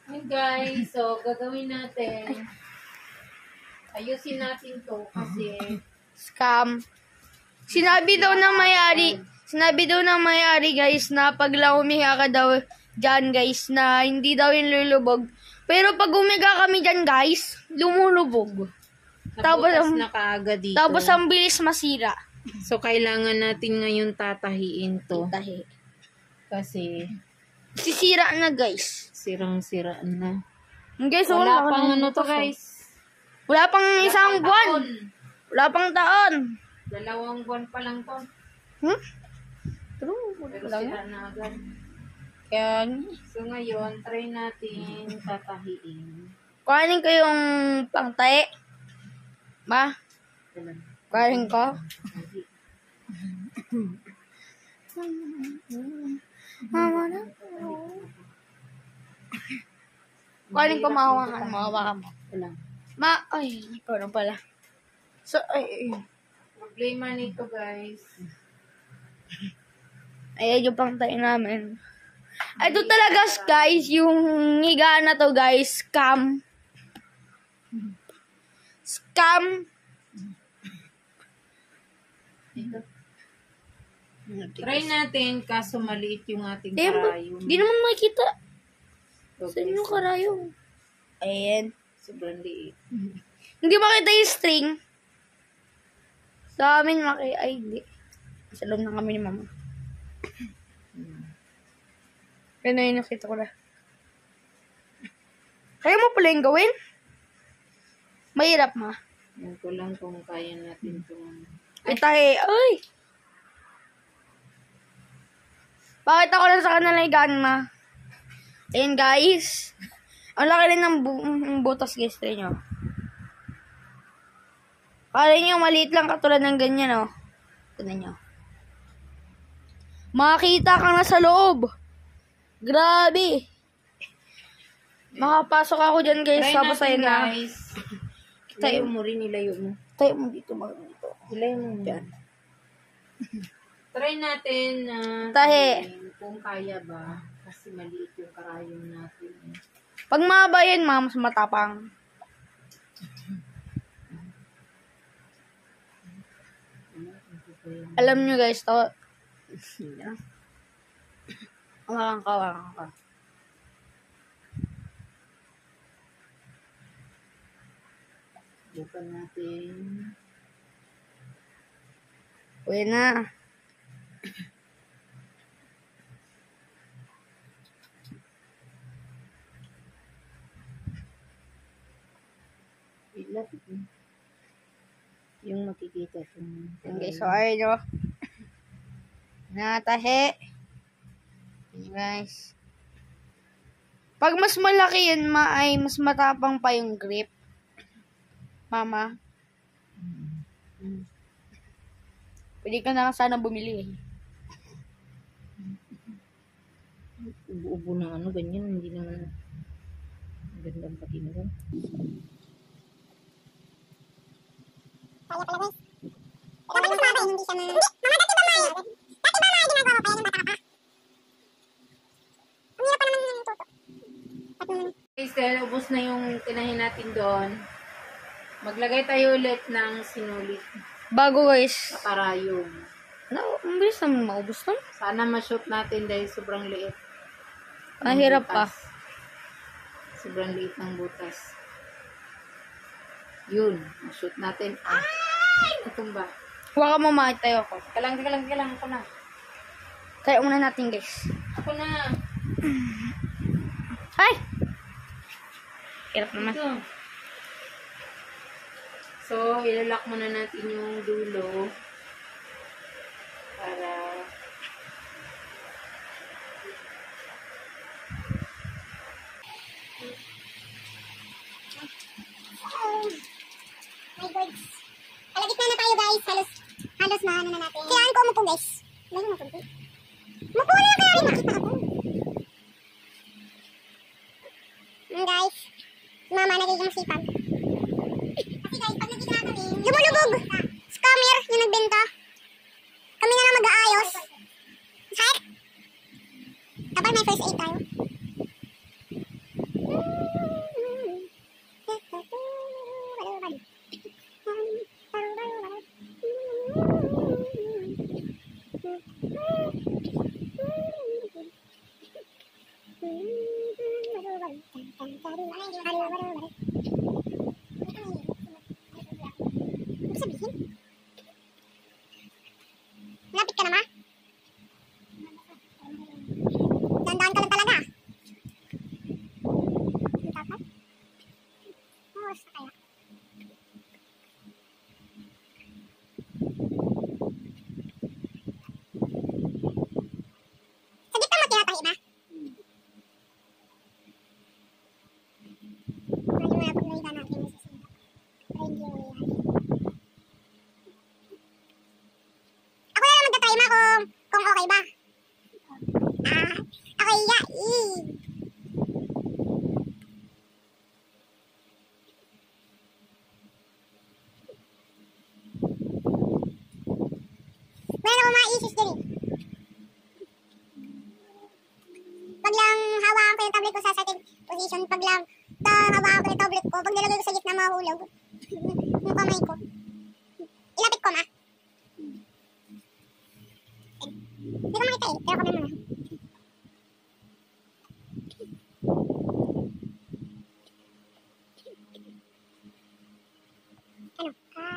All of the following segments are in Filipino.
Hey guys, so gagawin natin. Ayusin natin to kasi Scam. Sinabi daw ng may-ari guys na pag lang humiga ka daw dyan guys na hindi daw yung lulubog. Pero pag humiga kami dyan guys, lumulubog. nabutas na kaagad dito. Tapos ang bilis masira. So kailangan natin ngayon tatahiin to. Tahi. Kasi Sisira na guys. sirang-sira na. Guys, Wala pang ano to guys. Wala pang isang buwan. Wala pang taon. 2 buwan pa lang to. True. Pero sira na agad. Kaya, So ngayon, try natin tatahiin. kuhanin ko yung pangtae. Ma, kuhanin ko. Kuhanin ko, mahawakan mo. Wala. Ay, ikaw na pala. So, ay. Problema nito guys. Ayan yung pangtae namin. Ito talaga guys, yung higaan na to guys, scam. Scam. Try natin kaso maliit yung ating karayom. Di naman makikita. Okay, Saan yung karayom? Ayan. sobrang liit. Hindi makita yung string. Sa amin ay hindi. Sa loob na kami ni mama. Kaya na yung nakita ko na. Kaya mo pala yung gawin? Mahirap ma. Yan ko lang kung kaya natin itong... Itahe. Ay! Bakit ako lang sa kanila higaan ma? Ayan guys. Ang laki rin ng butas guys. Try nyo. Kala nyo maliit lang katulad ng ganyan oh. Tignan nyo. Makakita ka na sa loob. Grabe. Makapasok ako dyan guys. Try Tapos ayun natin na. guys. Ilayo mo rin, ilayo mo. Tayo mo dito mga dito. Ilayo mo dyan. Try natin na Tahe. kung kaya ba. Kasi maliit yung karayom natin. Pag mahaba yan, mas matapang. Alam nyo guys, to. Walang ka. Bukan natin. Uwi na. Ilapit mo. Yung makikita itong... Okay, so ayun nyo. Natahe. Ayan guys. Pag mas malaki yan, ay mas matapang pa yung grip. Mama. Pwede ka na sana bumili eh. Ubo-ubo ng ano, ganyan. Hindi naman magandang pakinggan. Kaya pala guys. Dapat mas mababa hindi siya Mama, dati ba may ginagawa mo pa yan yung bata ka pa? Ang hirap pa naman yung tuto. Guys, dahil ubos na yung tinahin natin doon, maglagay tayo ulit ng sinulit Bago guys. na karayom. Ang bilis naman maubos na. Sana ma-shoot natin dahil sobrang liit. Ang hirap pa. Sobrang liit ng butas. Yun, ma-shoot natin. Ay! Natumba. Huwag ka mo tayo ako. Kalang. Ako na. Tayo muna natin guys. Ako na. Ay! Hirap naman. Ito. So, ilalak muna natin yung dulo. Para... My God. Kalagitna na tayo guys. Halos na ano na natin. Kailangan ko umupo guys. Wala yung umupo. Umupo na kaya rin makita ako. Guys. Mama nagiging sipag. Kasi guys, pag nagiging kami, lumulubog. Scammer yung nagbenta. Kami na lang mag-aayos. Sakit. Dapat may first aid tayo. na pag nakita natin yung sisira. Pero hindi yung nangyari. Ako na lang magta-try ma kung okay ba. Okay, yeah. Meron ako mga issues din eh. Pag lang hawakan ko yung tablet ko sa certain position, pag lang hawakan ko yung tablet ko, pag nilagay ko sa gitna mahulog yung kamay ko. Ilapit ko ma. Hindi ko makita eh, pero kamay mo na. Ano?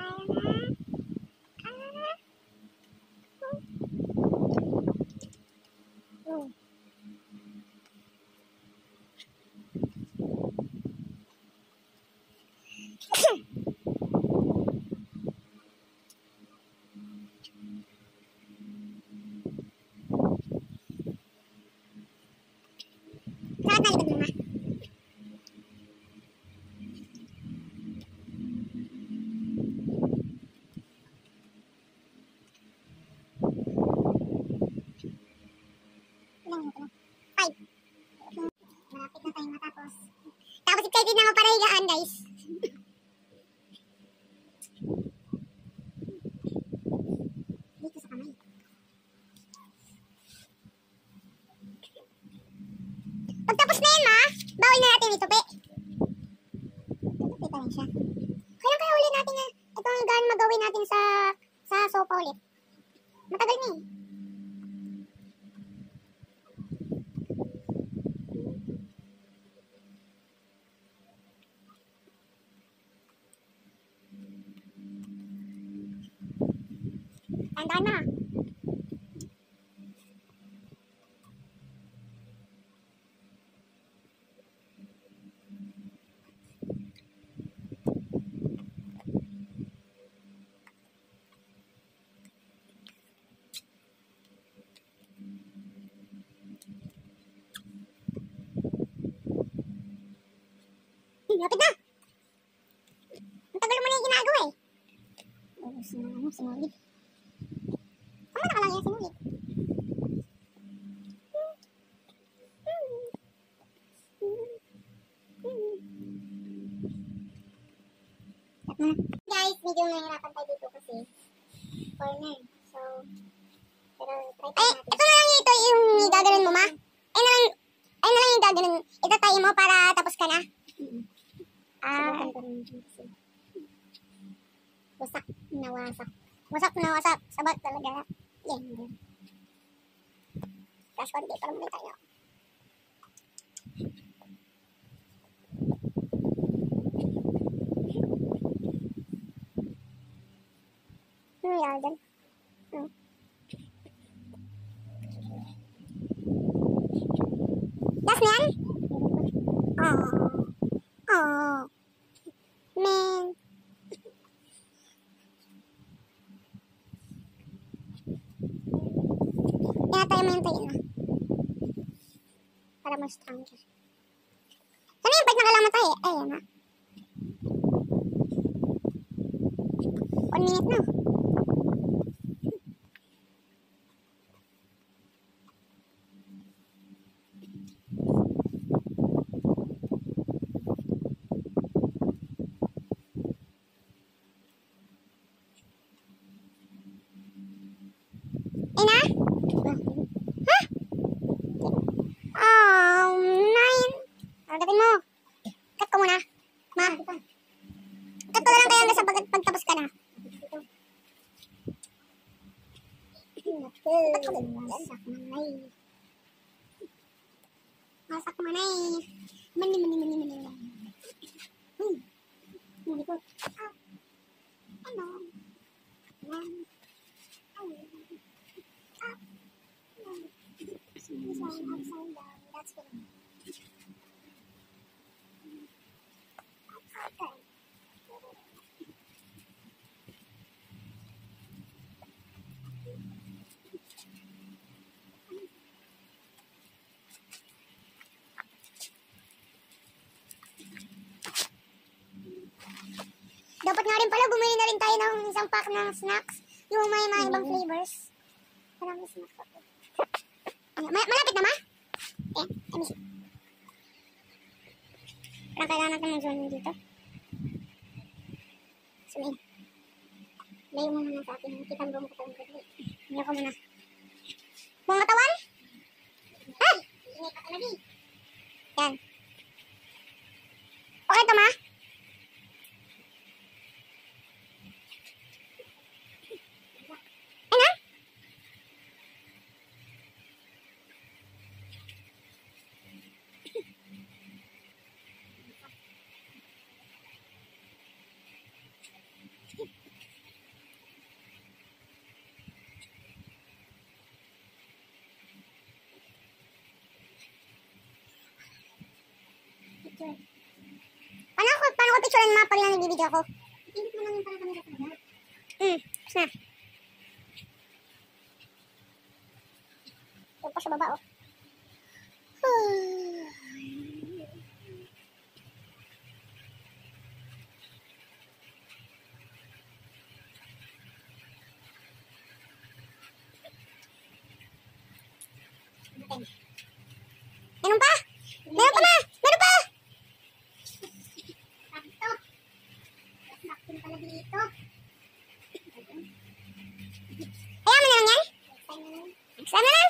Sakit na likod mo ma. Ilang minuto na? 5. Malapit na tayo matapos. Tapos excited na ako para higaan guys. Dito sa kamay. Pagtapos na yan ma, bawal na natin itupi. Itupi pa rin siya. Kailan kaya ulit natin na itong higaan magawin natin sa sofa ulit? Matagal na eh. Tandaan na. Lapit na. Ang tagal mo na yung ginagawa eh. Sinulit. Tama na ka lang yan, sinulit. Guys, medyo nahihirapan tayo dito kasi corner. So, pero try tayo natin. Ito na lang ito yung gaganon mo ma. Ay na lang yung gaganon. Itatay mo para tapos ka na. Wasak na wasak. Wasak na wasak. Sabat talaga. Yan. Crash konti para muli tayo. Ano yan dyan? Last na yan? Oh. Man. Kaya tayo maintayin na. Para mas stronger. Sana yung part nakalamatay eh. Ayan na. 1 minute na. Masak manay. Mani. Mani ko. Ano? That's good. nga rin pala, bumili na rin tayo ng isang pack ng snacks. Yung may mga ibang flavors. Maraming snacks ako. Ano, malapit na ma? Ayan, let me see. Parang kailangan natin ng zoom dito. So, yun. Layo mo muna sa akin. Kita mo buong katawan ko. Hindi ko muna. Buong katawan? Ay! Ingay pa talaga eh. Yan. Okay to ma? Ano? Paano ko picturean mga pag lang nagbibideo ako? Hindi mo lang yung parang kamera sa mga. Tapos na. Ito pa sa baba, oh. Meron pa! Meron pa na! Meron pa! Sakto. Sakto pala dito. Ayaw mo na lang yan? Sana na!